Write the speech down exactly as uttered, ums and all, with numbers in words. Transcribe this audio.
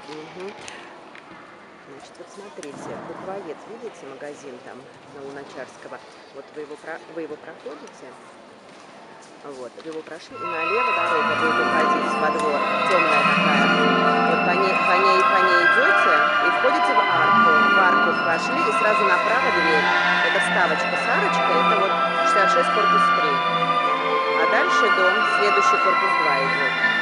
Мгм. Значит, вот смотрите, буквоед, видите, магазин там на Луначарского? Вот вы его про вы его проходите, вот, вы его прошли, и налево дорога будет уходить во двор, темная такая. Вот по ней по ней по ней идете и входите в арку. В арку вошли, и сразу направо дверь. Это вставочка с арочкой, это вот шестьдесят шесть, корпус три. А дальше дом, следующий корпус два идет.